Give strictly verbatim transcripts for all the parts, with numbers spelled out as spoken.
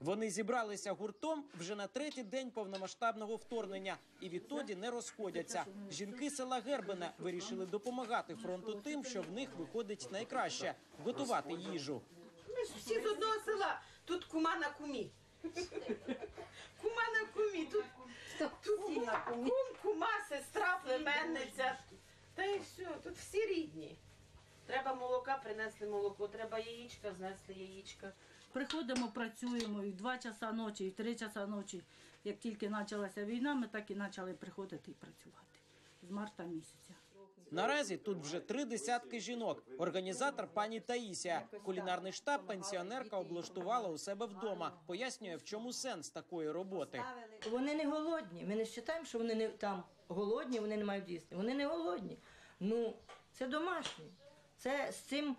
Вони зібралися гуртом вже на третій день повномасштабного вторгнення і відтоді не розходяться. Жінки села Гербине вирішили допомагати фронту тим, що в них виходить найкраще – готувати їжу. Ми ж всі з одного села, тут кума на кумі. Кума на кумі, тут, тут кум, кума, сестра, племенниця. Та і все, тут всі рідні. Треба молока, принесли молоко, треба яєчка, знесли яєчка. Приходимо, працюємо і в два часа ночі, і в три часа ночі. Як тільки почалася війна, ми так і почали приходити і працювати. З марта місяця. Наразі тут вже три десятки жінок. Організатор пані Таїсія. Кулінарний штаб пенсіонерка облаштувала у себе вдома. Пояснює, в чому сенс такої роботи. Вони не голодні. Ми не вважаємо, що вони не там голодні, вони не мають їсти. Вони не голодні. Ну, це домашні. Це з цим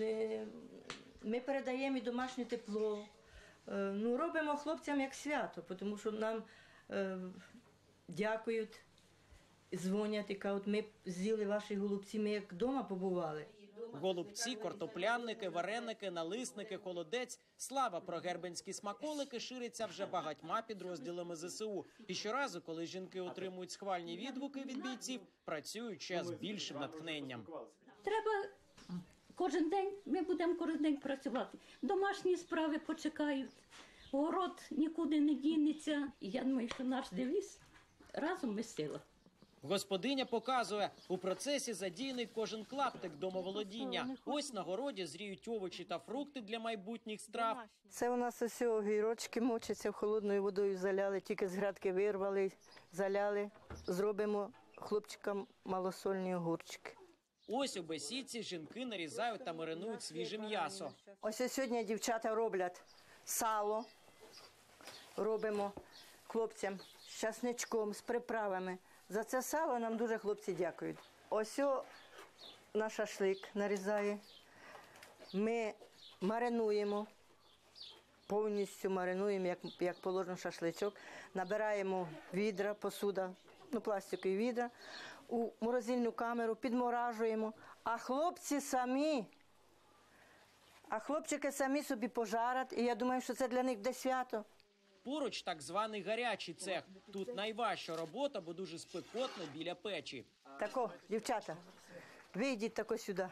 ми передаємо і домашнє тепло. Ну, робимо хлопцям як свято, тому що нам е, дякують, дзвонять і кажуть, ми з'їли ваші голубці, ми як вдома побували. Голубці, картоплянники, вареники, налисники, холодець. Слава про гербенські смаколики шириться вже багатьма підрозділами зе се у. І щоразу, коли жінки отримують схвальні відгуки від бійців, працюють ще з більшим натхненням. Треба кожен день, ми будемо кожен день працювати. Домашні справи почекають, город нікуди не дінеться. І я думаю, що наш девіз – разом ми сила. Господиня показує, у процесі задіяний кожен клаптик домоволодіння. Ось на городі зріють овочі та фрукти для майбутніх страв. Це у нас ось огірочки мочаться, холодною водою заляли, тільки з грядки вирвали, заляли. Зробимо хлопчикам малосольні огурчики. Ось у бесідці жінки нарізають та маринують свіже м'ясо. Ось ось сьогодні дівчата роблять сало, робимо хлопцям з часничком, з приправами. За це сало нам дуже хлопці дякують. Ось наш шашлик нарізає. Ми маринуємо, повністю маринуємо, як, як положено шашличок. Набираємо відра, посуда, ну пластикові відра, у морозильну камеру, підморажуємо. А хлопці самі, а хлопчики самі собі пожарять. І я думаю, що це для них буде свято. Поруч так званий гарячий цех. Тут найважча робота, бо дуже спекотно біля печі. Тако, дівчата, вийдіть тако сюди.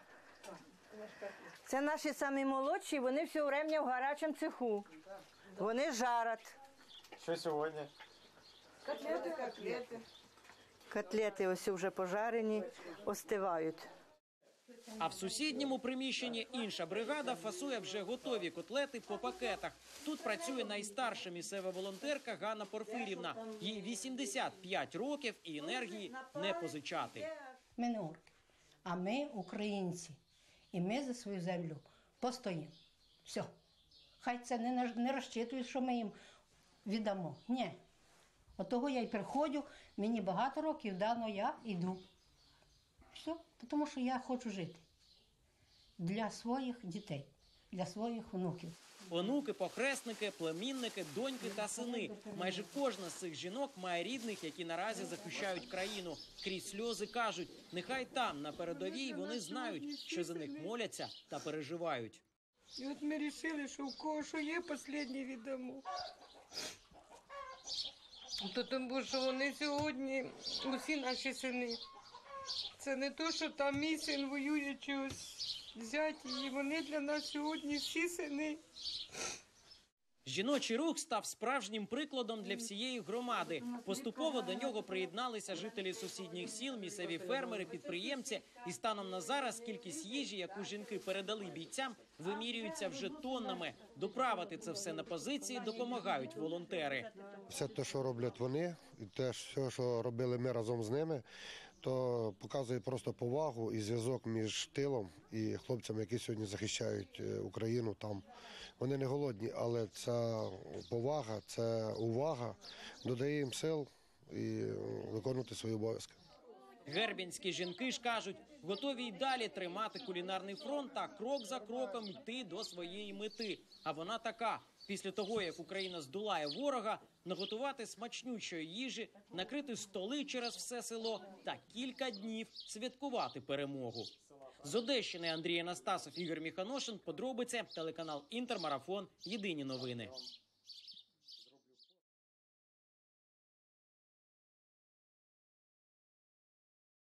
Це наші самі молодші, вони все время в гарячому цеху. Вони жарять. Що сьогодні? Котлети, котлети. Котлети ось вже пожарені, остивають. А в сусідньому приміщенні інша бригада фасує вже готові котлети по пакетах. Тут працює найстарша місцева волонтерка Ганна Порфирівна. Їй вісімдесят п'ять років і енергії не позичати. Ми не орки, а ми українці. І ми за свою землю постоїмо. Все. Хай це не, не розчитують, що ми їм віддамо. Ні. От того я й приходжу, мені багато років дано, я йду. Все, тому що я хочу жити для своїх дітей, для своїх онуків. Онуки, похресники, племінники, доньки та сини. Майже кожна з цих жінок має рідних, які наразі захищають країну. Крізь сльози кажуть, нехай там, на передовій, вони знають, що за них моляться та переживають. І от ми вирішили, що у кого що є, останнє віддамо. Тому що вони сьогодні, усі наші сини. Це не то, що там мій син воює чогось взяти, і вони для нас сьогодні всі сини. Жіночий рух став справжнім прикладом для всієї громади. Поступово до нього приєдналися жителі сусідніх сіл, місцеві фермери, підприємці. І станом на зараз кількість їжі, яку жінки передали бійцям, вимірюється вже тоннами. Доправити це все на позиції допомагають волонтери. Все те, що роблять вони, і те, все, що робили ми разом з ними, то показує просто повагу і зв'язок між тилом і хлопцями, які сьогодні захищають Україну там. Вони не голодні, але ця повага, ця увага додає їм сил і виконувати свої обов'язки. Гербенські жінки ж кажуть, готові й далі тримати кулінарний фронт та крок за кроком йти до своєї мети. А вона така. Після того, як Україна здолає ворога, наготувати смачнючої їжі, накрити столи через все село та кілька днів святкувати перемогу. З Одещини Андрій Анастасов, Ігор Міханошин, подробиці, телеканал Інтер, Марафон, Єдині новини.